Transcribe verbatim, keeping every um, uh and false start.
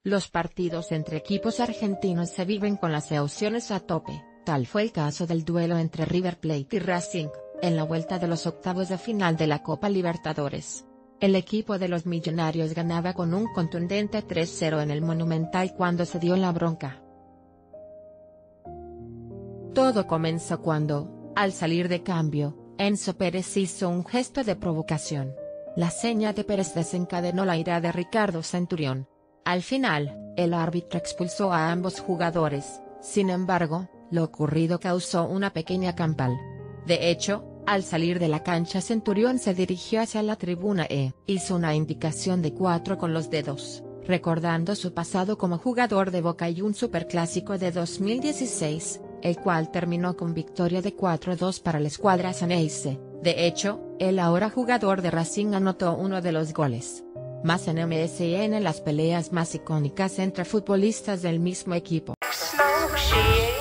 Los partidos entre equipos argentinos se viven con las emociones a tope, tal fue el caso del duelo entre River Plate y Racing, en la vuelta de los octavos de final de la Copa Libertadores. El equipo de los Millonarios ganaba con un contundente tres cero en el Monumental cuando se dio la bronca. Todo comenzó cuando, al salir de cambio, Enzo Pérez hizo un gesto de provocación. La seña de Pérez desencadenó la ira de Ricardo Centurión. Al final, el árbitro expulsó a ambos jugadores, sin embargo, lo ocurrido causó una pequeña campal. De hecho, al salir de la cancha Centurión se dirigió hacia la tribuna e hizo una indicación de cuatro con los dedos, recordando su pasado como jugador de Boca y un superclásico de dos mil dieciséis, el cual terminó con victoria de cuatro a dos para la escuadra Xeneize. De hecho, el ahora jugador de Racing anotó uno de los goles. Más en M S N, las peleas más icónicas entre futbolistas del mismo equipo.